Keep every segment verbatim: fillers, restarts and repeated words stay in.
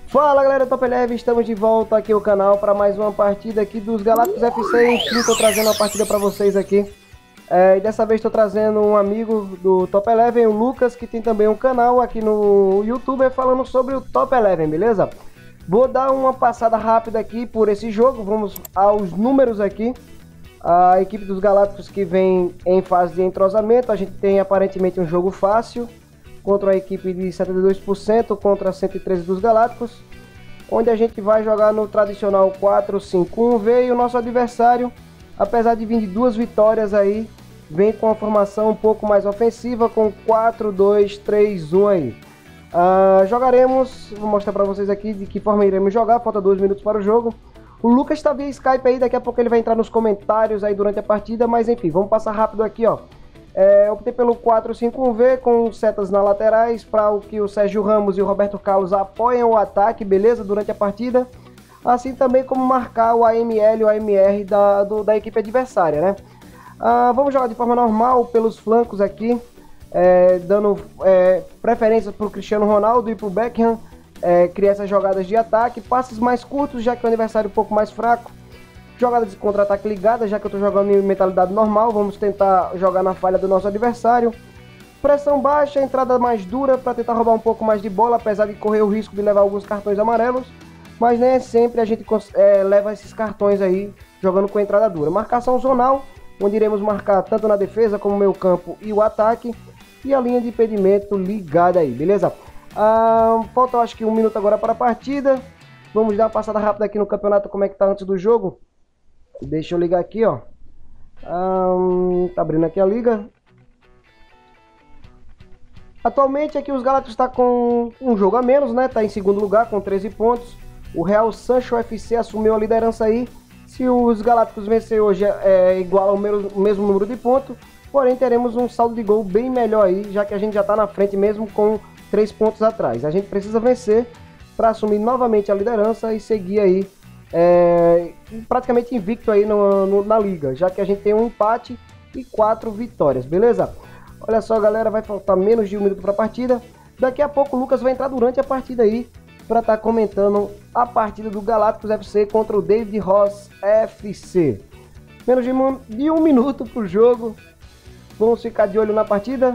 Fala galera do Top Eleven, estamos de volta aqui ao canal para mais uma partida aqui dos Galácticos F C. Enfim, estou trazendo uma partida para vocês aqui. É, e dessa vez estou trazendo um amigo do Top Eleven, o Lucas, que tem também um canal aqui no YouTube falando sobre o Top Eleven, beleza? Vou dar uma passada rápida aqui por esse jogo, vamos aos números aqui. A equipe dos Galácticos que vem em fase de entrosamento, a gente tem aparentemente um jogo fácil contra a equipe de setenta e dois por cento contra cento e treze dos Galácticos, onde a gente vai jogar no tradicional quatro cinco um V e o nosso adversário, apesar de vir de duas vitórias aí, vem com uma formação um pouco mais ofensiva com quatro dois três um aí. Uh, jogaremos, vou mostrar para vocês aqui de que forma iremos jogar, falta dois minutos para o jogo. O Lucas está via Skype aí, daqui a pouco ele vai entrar nos comentários aí durante a partida, mas enfim, vamos passar rápido aqui, ó. É, optei pelo quatro cinco um V com setas nas laterais para o que o Sérgio Ramos e o Roberto Carlos apoiem o ataque, beleza? Durante a partida. Assim também como marcar o A M L e o A M R da, do, da equipe adversária, né? Ah, vamos jogar de forma normal pelos flancos aqui, é, dando é, preferência para o Cristiano Ronaldo e para o Beckham é, criar essas jogadas de ataque. Passes mais curtos, já que o adversário é um pouco mais fraco. Jogadas de contra-ataque ligada, já que eu estou jogando em mentalidade normal, vamos tentar jogar na falha do nosso adversário. Pressão baixa, entrada mais dura para tentar roubar um pouco mais de bola, apesar de correr o risco de levar alguns cartões amarelos, mas nem é sempre a gente é, leva esses cartões aí jogando com entrada dura. Marcação zonal, onde iremos marcar tanto na defesa como meio campo e o ataque, e a linha de impedimento ligada aí, beleza? Ah, falta acho que um minuto agora para a partida. Vamos dar uma passada rápida aqui no campeonato, como é que tá antes do jogo. Deixa eu ligar aqui, ó. Um, tá abrindo aqui a liga. Atualmente aqui os Galácticos está com um jogo a menos, né? Tá em segundo lugar com treze pontos. O Real Sancho F C assumiu a liderança aí. Se os Galácticos vencer hoje é igual ao mesmo, mesmo número de pontos. Porém teremos um saldo de gol bem melhor aí, já que a gente já está na frente mesmo com três pontos atrás. A gente precisa vencer para assumir novamente a liderança e seguir aí É, praticamente invicto aí no, no, na liga, já que a gente tem um empate e quatro vitórias, beleza? Olha só galera, vai faltar menos de um minuto para a partida. Daqui a pouco o Lucas vai entrar durante a partida aí para estar tá comentando a partida do Galácticos F C contra o David Ross F C. Menos de um, de um minuto pro jogo, vamos ficar de olho na partida.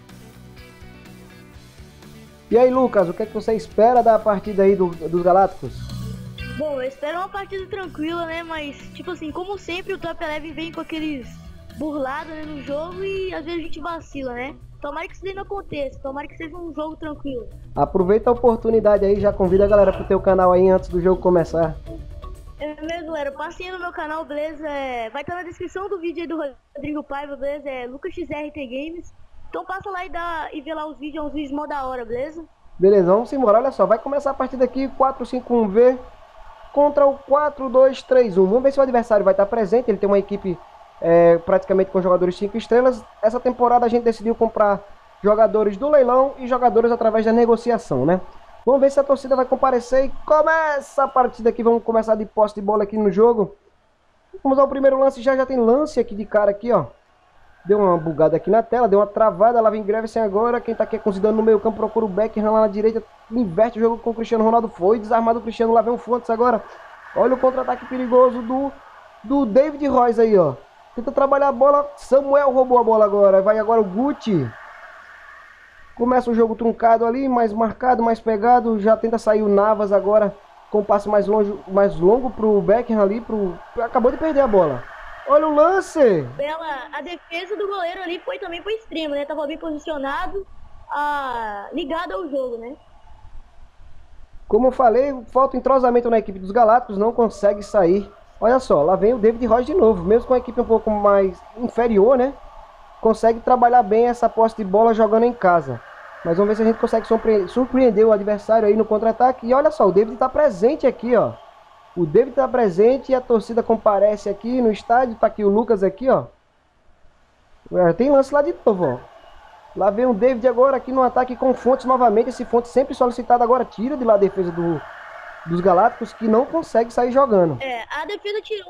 E aí Lucas, o que é que você espera da partida aí do, dos Galácticos? Bom, eu espero uma partida tranquila, né? Mas, tipo assim, como sempre, o Top Eleven vem com aqueles burlados, né, no jogo e às vezes a gente vacila, né? Tomara que isso daí não aconteça, tomara que seja um jogo tranquilo. Aproveita a oportunidade aí, já convida a galera pro teu canal aí antes do jogo começar. É mesmo, galera, passem no meu canal, beleza? É, vai estar na descrição do vídeo aí do Rodrigo Paiva, beleza? É Lucas X R T Games. Então passa lá e, dá, e vê lá os vídeos, é uns vídeos mó da hora, beleza? Beleza, vamos embora, olha só, vai começar a partida aqui, quatro cinco um V. Contra o quatro dois três um. Vamos ver se o adversário vai estar presente. Ele tem uma equipe é, praticamente com jogadores cinco estrelas. Essa temporada a gente decidiu comprar jogadores do leilão e jogadores através da negociação, né? Vamos ver se a torcida vai comparecer e começa a partida aqui. Vamos começar de posse de bola aqui no jogo. Vamos ao primeiro lance. Já já tem lance aqui de cara aqui, ó. Deu uma bugada aqui na tela, deu uma travada. Lá vem Grevesen agora. Quem tá aqui considerando no meio campo procura o Beckham lá na direita. Inverte o jogo com o Cristiano Ronaldo. Foi desarmado o Cristiano. Lá vem o Fontes agora. Olha o contra-ataque perigoso do, do David Royce aí, ó. Tenta trabalhar a bola. Samuel roubou a bola agora. Vai agora o Guti. Começa o jogo truncado ali, mais marcado, mais pegado. Já tenta sair o Navas agora com o passe mais, longe, mais longo pro Beckham ali. Pro... Acabou de perder a bola. Olha o lance! Bela, a defesa do goleiro ali foi também pro extremo, né? Tava bem posicionado, ah, ligado ao jogo, né? Como eu falei, falta entrosamento na equipe dos Galácticos, não consegue sair. Olha só, lá vem o David Royce de novo, mesmo com a equipe um pouco mais inferior, né? Consegue trabalhar bem essa posse de bola jogando em casa. Mas vamos ver se a gente consegue surpreender o adversário aí no contra-ataque. E olha só, o David tá presente aqui, ó. O David está presente e a torcida comparece aqui no estádio. Tá aqui o Lucas aqui, ó. Tem lance lá de novo, ó. Lá vem o David agora aqui no ataque com Fontes novamente. Esse Fontes sempre solicitado agora. Tira de lá a defesa do, dos Galácticos, que não consegue sair jogando. É, a defesa tirou.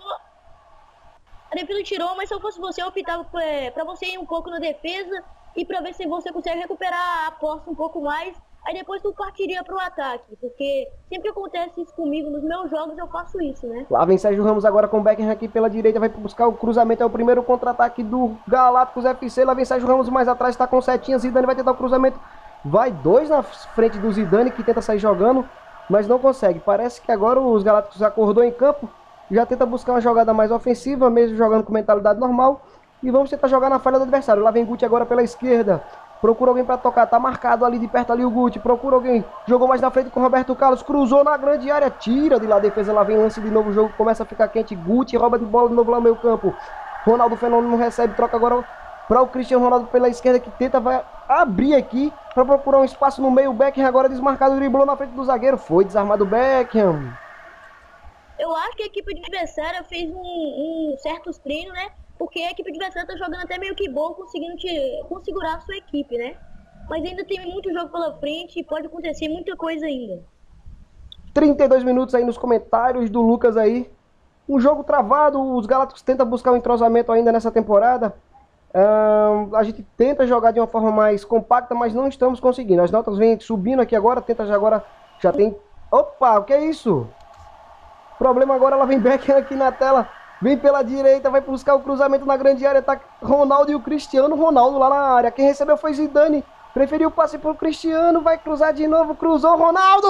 A defesa tirou, mas se eu fosse você, eu optava é, pra você ir um pouco na defesa. E pra ver se você consegue recuperar a posse um pouco mais. aí depois tu partiria pro ataque, porque sempre que acontece isso comigo nos meus jogos, eu faço isso, né? Lá vem Sérgio Ramos agora com o Beckham aqui pela direita, vai buscar o cruzamento, é o primeiro contra-ataque do Galácticos F C, lá vem Sérgio Ramos mais atrás, tá com setinha, Zidane vai tentar o cruzamento, vai dois na frente do Zidane, que tenta sair jogando, mas não consegue. Parece que agora os Galácticos acordou em campo, já tenta buscar uma jogada mais ofensiva, mesmo jogando com mentalidade normal, e vamos tentar jogar na falha do adversário. Lá vem Guti agora pela esquerda, procura alguém para tocar, tá marcado ali de perto ali o Guti, procura alguém, jogou mais na frente com o Roberto Carlos, cruzou na grande área, tira de lá a defesa, lá vem lance de novo, o jogo começa a ficar quente, Guti rouba de bola de novo lá no meio campo, Ronaldo Fenômeno recebe, troca agora para o Cristiano Ronaldo pela esquerda, que tenta, vai abrir aqui para procurar um espaço no meio, o Beckham agora desmarcado, driblou na frente do zagueiro, foi desarmado o Beckham. Eu acho que a equipe adversária fez um, um certos treinos, né? Porque a equipe adversária tá jogando até meio que bom, conseguindo te, configurar a sua equipe, né? Mas ainda tem muito jogo pela frente e pode acontecer muita coisa ainda. trinta e dois minutos aí nos comentários do Lucas aí. Um jogo travado, os Galácticos tentam buscar um entrosamento ainda nessa temporada. Um, a gente tenta jogar de uma forma mais compacta, mas não estamos conseguindo. As notas vêm subindo aqui agora, tenta já agora, já tem... Opa, o que é isso? Problema agora, ela vem Beckham aqui na tela. Vem pela direita, vai buscar o cruzamento na grande área. Tá Ronaldo e o Cristiano Ronaldo lá na área. Quem recebeu foi Zidane. Preferiu o passe pro Cristiano. Vai cruzar de novo. Cruzou Ronaldo.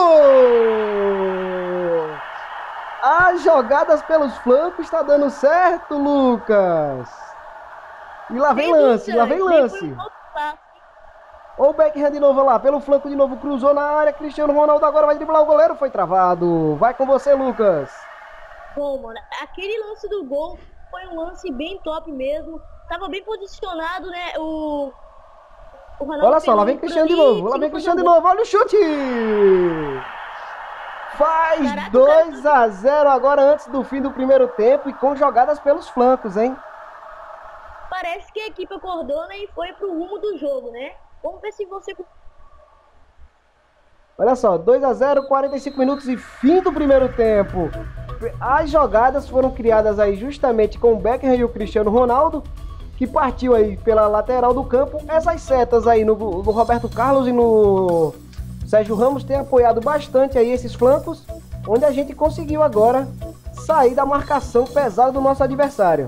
As jogadas pelos flancos está dando certo, Lucas. E lá vem lance, lá vem lance. Ou o Beckham de novo lá, pelo flanco de novo. Cruzou na área. Cristiano Ronaldo agora vai driblar o goleiro. Foi travado. Vai com você, Lucas. Bom, mano, aquele lance do gol foi um lance bem top mesmo. Tava bem posicionado, né? O, o Ronaldo. Olha só, lá vem Cristiano de novo. Lá vem Cristiano de novo. Olha o chute! Faz dois a zero agora antes do fim do primeiro tempo e com jogadas pelos flancos, hein? Parece que a equipe acordou, né, e foi pro rumo do jogo, né? Vamos ver se você... Olha só, dois a zero, quarenta e cinco minutos e fim do primeiro tempo. As jogadas foram criadas aí justamente com o Beckham e o Cristiano Ronaldo, que partiu aí pela lateral do campo. Essas setas aí no, no Roberto Carlos e no Sérgio Ramos têm apoiado bastante aí esses flancos, onde a gente conseguiu agora sair da marcação pesada do nosso adversário.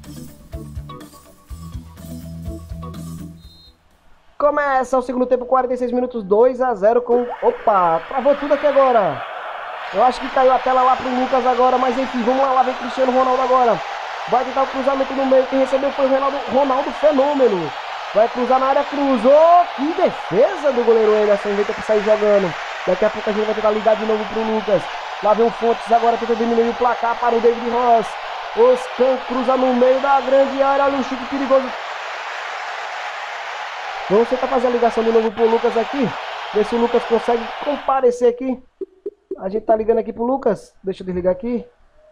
Começa o segundo tempo, quarenta e seis minutos, dois a zero com... Opa, travou tudo aqui agora. Eu acho que caiu a tela lá pro Lucas agora, mas enfim, vamos lá, lá vem Cristiano Ronaldo agora. Vai tentar o cruzamento no meio, quem recebeu foi o Ronaldo, Ronaldo Fenômeno. Vai cruzar na área, cruzou. Que defesa do goleiro Anderson, vai ter que sair jogando. Daqui a pouco a gente vai tentar ligar de novo pro Lucas. Lá vem o Fontes agora, tenta diminuir o placar para o David Ross. Oscan cruza no meio da grande área, olha um chute perigoso. Vamos tentar fazer a ligação de novo pro Lucas aqui. Ver se o Lucas consegue comparecer aqui. A gente tá ligando aqui pro Lucas. Deixa eu desligar aqui.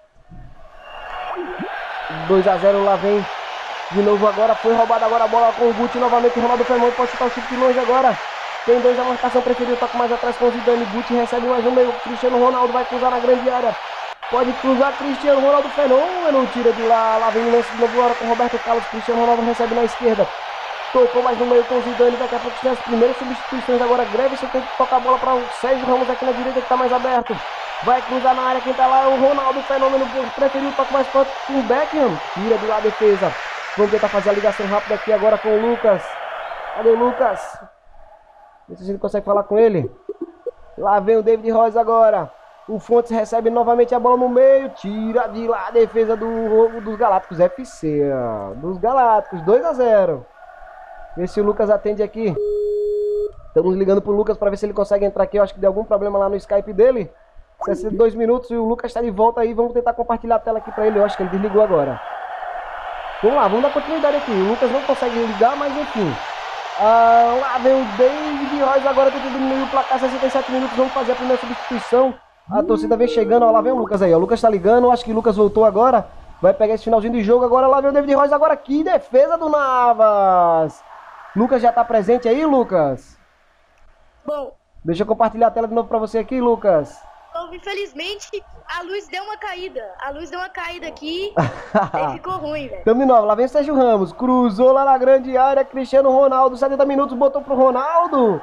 dois a zero, lá vem. De novo agora. Foi roubada agora a bola com o Guti. Novamente o Ronaldo Fenômeno pode chutar o chute de longe agora. Tem dois, a marcação preferiu. Toca mais atrás com o Zidane. Guti recebe mais um meio. Cristiano Ronaldo vai cruzar na grande área. Pode cruzar Cristiano Ronaldo Fenômeno. Tira de lá. Lá vem o lance de novo agora com o Roberto Carlos. Cristiano Ronaldo recebe na esquerda. Tocou mais no meio com o Zidane, daqui a pouco tem as primeiras substituições agora. Greve, você tem que tocar a bola para o Sérgio Ramos aqui na direita que está mais aberto. Vai cruzar na área, quem está lá é o Ronaldo Fenômeno, preferiu o toque mais forte com o Beckham. Tira de lá a defesa. Vamos tentar fazer a ligação rápida aqui agora com o Lucas. Cadê o Lucas? Vê se a gente consegue falar com ele. Lá vem o David Royce agora. O Fontes recebe novamente a bola no meio. Tira de lá a defesa do, dos Galácticos F C. Ó. Dos Galácticos, dois a zero. Vê se o Lucas atende aqui. Estamos ligando pro Lucas para ver se ele consegue entrar aqui. Eu acho que deu algum problema lá no Skype dele. sessenta e dois minutos e o Lucas está de volta aí. Vamos tentar compartilhar a tela aqui para ele. Eu acho que ele desligou agora. Vamos lá, vamos dar continuidade aqui. O Lucas não consegue ligar, mas enfim. Ah, lá vem o David Royce agora tentando diminuir o placar. sessenta e sete minutos, vamos fazer a primeira substituição. A torcida vem chegando, ó, lá vem o Lucas aí. Ó. O Lucas está ligando, acho que o Lucas voltou agora. Vai pegar esse finalzinho de jogo agora. Lá vem o David Royce agora. Que defesa do Navas! Lucas já tá presente aí, Lucas? Bom. Deixa eu compartilhar a tela de novo pra você aqui, Lucas. Então, infelizmente, a luz deu uma caída. A luz deu uma caída aqui. Aí ficou ruim, velho. Tamo de novo. Lá vem o Sérgio Ramos. Cruzou lá na grande área. Cristiano Ronaldo. setenta minutos. Botou pro Ronaldo.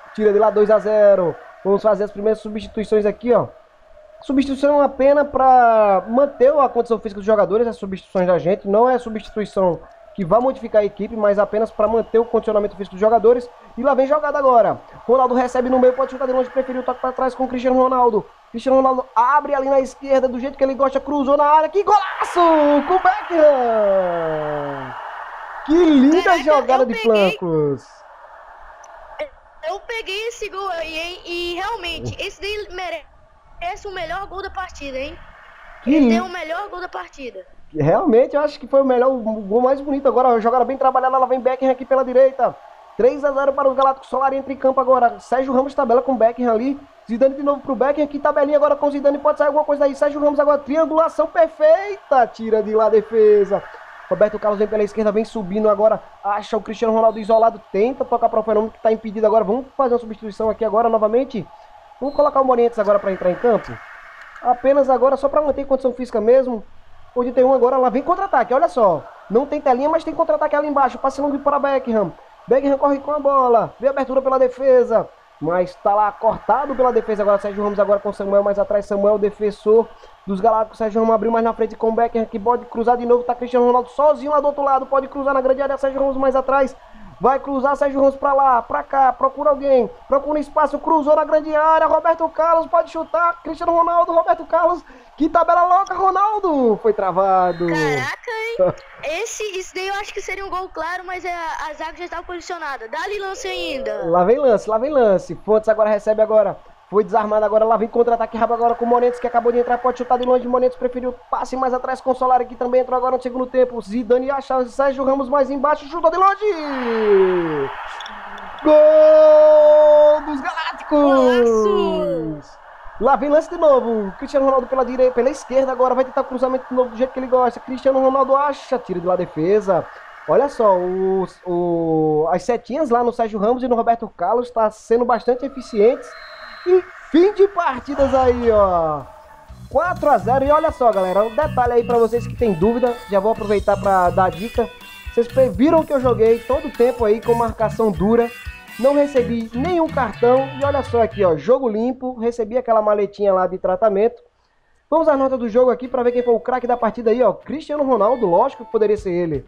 Tira de lá dois a zero. Vamos fazer as primeiras substituições aqui, ó. Substituição é uma pena para manter a condição física dos jogadores, as substituições da gente. Não é substituição que vai modificar a equipe, mas apenas para manter o condicionamento físico dos jogadores. E lá vem jogada agora. Ronaldo recebe no meio, pode chutar de longe, preferiu o toque para trás com o Cristiano Ronaldo. Cristiano Ronaldo abre ali na esquerda, do jeito que ele gosta, cruzou na área. Que golaço! Com o Beckham! Que linda Caraca, jogada de peguei... flancos! Eu peguei esse gol aí, hein? E realmente, esse daí merece. Esse é o melhor gol da partida, hein? Que Ele deu o melhor gol da partida. Realmente, eu acho que foi o melhor, o gol mais bonito agora. Jogada bem trabalhada, lá vem Beckham aqui pela direita. três a zero para os Galácticos. Solari entra em campo agora. Sérgio Ramos tabela com Beckham ali. Zidane de novo pro Beckham. Aqui tabelinha agora com Zidane. Pode sair alguma coisa daí. Sérgio Ramos agora. Triangulação perfeita. Tira de lá a defesa. Roberto Carlos vem pela esquerda, vem subindo agora. Acha o Cristiano Ronaldo isolado. Tenta tocar para o Fenômeno que está impedido agora. Vamos fazer uma substituição aqui agora novamente. Vamos colocar o Morientes agora para entrar em campo. Apenas agora só para manter condição física mesmo. Onde tem um agora, lá vem contra-ataque, olha só. Não tem telinha, mas tem contra-ataque ali embaixo. Passe longo para Beckham. Beckham corre com a bola. Vê a abertura pela defesa. Mas tá lá cortado pela defesa agora. Sérgio Ramos agora com Samuel mais atrás. Samuel, defensor dos Galácticos. Sérgio Ramos abriu mais na frente com o Beckham. Que pode cruzar de novo. Tá Cristiano Ronaldo sozinho lá do outro lado. Pode cruzar na grande área. Sérgio Ramos mais atrás. Vai cruzar Sérgio Ramos pra lá, pra cá, procura alguém, procura um espaço, cruzou na grande área, Roberto Carlos pode chutar, Cristiano Ronaldo, Roberto Carlos, que tabela louca, Ronaldo, foi travado. Caraca, hein? Esse, isso daí eu acho que seria um gol claro, mas a, a zaga já estava posicionada, dá-lhe lance ainda. Lá vem lance, lá vem lance, Fontes agora recebe agora. Foi desarmado agora, lá vem contra-ataque rápido agora com o Morientes, que acabou de entrar, pode chutar de longe, Morientes preferiu passe mais atrás com o Solari, que também entrou agora no segundo tempo. Zidane acha, Sérgio Ramos mais embaixo, chutou de longe! Gol dos Galácticos! Nossa. Lá vem lance de novo, Cristiano Ronaldo pela direita, pela esquerda agora, vai tentar o cruzamento de novo do jeito que ele gosta. Cristiano Ronaldo acha, tira de lá a defesa. Olha só, os, o, as setinhas lá no Sérgio Ramos e no Roberto Carlos está sendo bastante eficientes. E fim de partidas aí, ó. quatro a zero. E olha só, galera, um detalhe aí pra vocês que tem dúvida. Já vou aproveitar pra dar a dica. Vocês viram que eu joguei todo o tempo aí com marcação dura. Não recebi nenhum cartão. E olha só aqui, ó, jogo limpo. Recebi aquela maletinha lá de tratamento. Vamos à nota do jogo aqui pra ver quem foi o craque da partida aí, ó. Cristiano Ronaldo, lógico que poderia ser ele.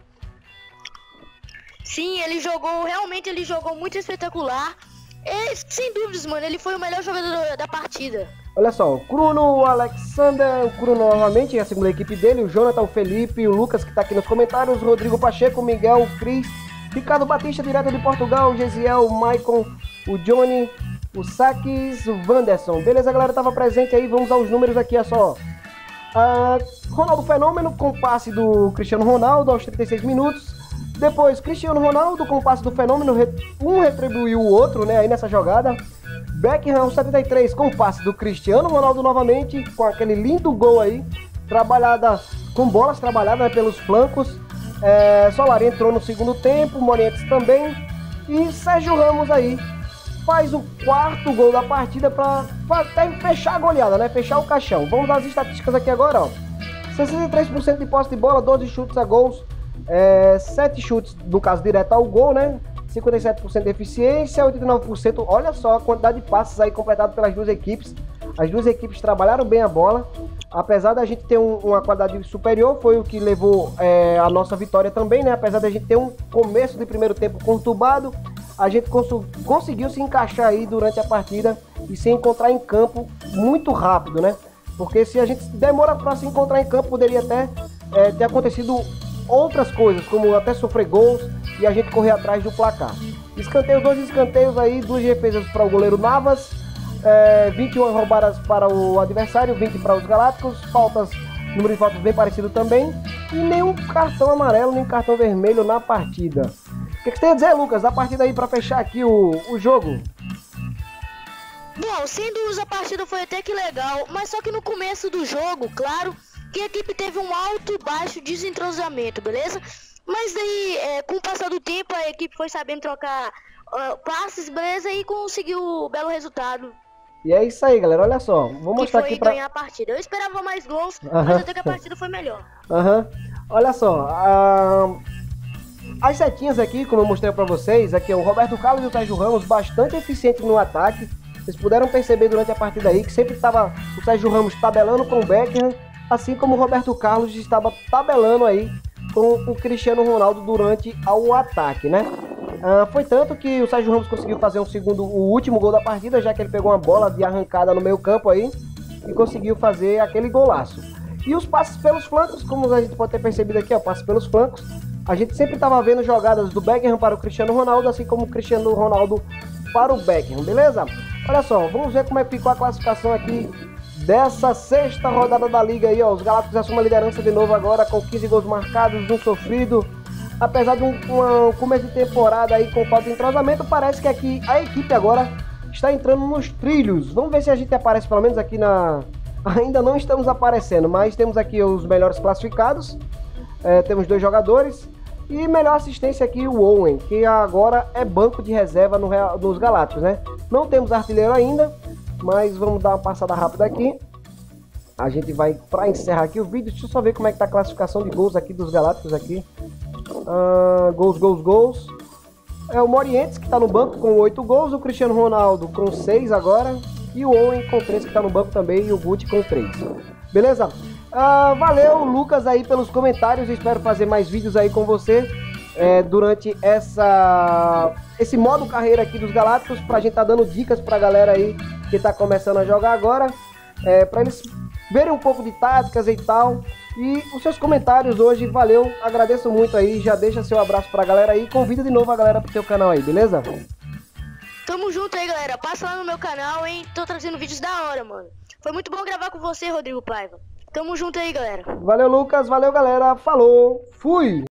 Sim, ele jogou, realmente ele jogou muito espetacular. É, sem dúvidas, mano, ele foi o melhor jogador da partida. Olha só, o Bruno, o Alexander, o Bruno novamente, a segunda equipe dele, o Jonathan, o Felipe, o Lucas que tá aqui nos comentários, o Rodrigo Pacheco, o Miguel, o Cris, Ricardo Batista, direto de Portugal, o Gesiel, o Maicon, o Johnny, o Saques, o Wanderson. Beleza, galera, tava presente aí, vamos aos números aqui, é só. Ah, Ronaldo Fenômeno com passe do Cristiano Ronaldo aos trinta e seis minutos. Depois, Cristiano Ronaldo com o passe do Fenômeno, um retribuiu o outro, né, aí nessa jogada. Beckham, setenta e três, com o passe do Cristiano Ronaldo novamente, com aquele lindo gol aí, trabalhada, com bolas trabalhadas, né, pelos flancos. É, Solari entrou no segundo tempo, Morientes também. E Sérgio Ramos aí faz o quarto gol da partida para até fechar a goleada, né, fechar o caixão. Vamos às estatísticas aqui agora, ó. sessenta e três por cento de posse de bola, doze chutes a gols. É, sete chutes, no caso direto ao gol, né? cinquenta e sete por cento de eficiência, oitenta e nove por cento. Olha só a quantidade de passes aí completados pelas duas equipes. As duas equipes trabalharam bem a bola. Apesar da gente ter um, uma qualidade superior, foi o que levou é, a nossa vitória também, né? Apesar da gente ter um começo de primeiro tempo conturbado, a gente cons conseguiu se encaixar aí durante a partida e se encontrar em campo muito rápido, né? Porque se a gente demora para se encontrar em campo, poderia até é, ter acontecido outras coisas, como até sofrer gols e a gente correr atrás do placar. Escanteio, dois escanteios aí, duas defesas para o goleiro Navas, é, vinte e uma roubadas para o adversário, vinte para os Galácticos, faltas, número de faltas bem parecido também, e nenhum cartão amarelo, nem cartão vermelho na partida. O que, que você tem a dizer, Lucas, da partida aí para fechar aqui o, o jogo? Bom, sem dúvidas a partida foi até que legal, mas só que no começo do jogo, claro, que a equipe teve um alto e baixo desentrosamento, beleza? Mas daí, é, com o passar do tempo, a equipe foi sabendo trocar uh, passes, beleza? E conseguiu um belo resultado. E é isso aí, galera, olha só, vou mostrar aqui pra... ganhar a partida. Eu esperava mais gols, uh-huh. mas até que a partida foi melhor. Aham, uh-huh. Olha só, uh... as setinhas aqui, como eu mostrei pra vocês, aqui é o Roberto Carlos e o Sérgio Ramos bastante eficiente no ataque. Vocês puderam perceber durante a partida aí que sempre estava o Sérgio Ramos tabelando com o Beckham, assim como o Roberto Carlos estava tabelando aí com o Cristiano Ronaldo durante o ataque, né? Ah, foi tanto que o Sérgio Ramos conseguiu fazer um segundo, o último gol da partida, já que ele pegou uma bola de arrancada no meio campo aí e conseguiu fazer aquele golaço. E os passes pelos flancos, como a gente pode ter percebido aqui, ó, passes pelos flancos, a gente sempre estava vendo jogadas do Beckham para o Cristiano Ronaldo, assim como o Cristiano Ronaldo para o Beckham, beleza? Olha só, vamos ver como é que ficou a classificação aqui dessa sexta rodada da Liga aí, ó. Os Galácticos assumem a liderança de novo agora com quinze gols marcados, um sofrido. Apesar de um, um começo de temporada aí com falta de entrosamento, parece que aqui a equipe agora está entrando nos trilhos. Vamos ver se a gente aparece pelo menos aqui na... Ainda não estamos aparecendo, mas temos aqui os melhores classificados. É, temos dois jogadores. E melhor assistência aqui o Owen, que agora é banco de reserva no Real, nos Galácticos, né? Não temos artilheiro ainda, mas vamos dar uma passada rápida aqui. A gente vai para encerrar aqui o vídeo. Deixa eu só ver como é que tá a classificação de gols aqui dos Galácticos aqui. Uh, gols, gols, gols. É o Morientes que está no banco com oito gols, o Cristiano Ronaldo com seis agora e o Owen com três que está no banco também e o Guti com três. Beleza? Uh, valeu, Lucas, aí pelos comentários. Eu espero fazer mais vídeos aí com você é, durante essa esse modo carreira aqui dos Galácticos, pra gente tá dando dicas pra galera aí que tá começando a jogar agora, é, pra eles verem um pouco de táticas e tal. E os seus comentários hoje, valeu, agradeço muito aí. Já deixa seu abraço pra galera aí, convida de novo a galera pro teu canal aí, beleza? Tamo junto aí, galera. Passa lá no meu canal, hein? Tô trazendo vídeos da hora, mano. Foi muito bom gravar com você, Rodrigo Paiva. Tamo junto aí, galera. Valeu, Lucas. Valeu, galera. Falou. Fui!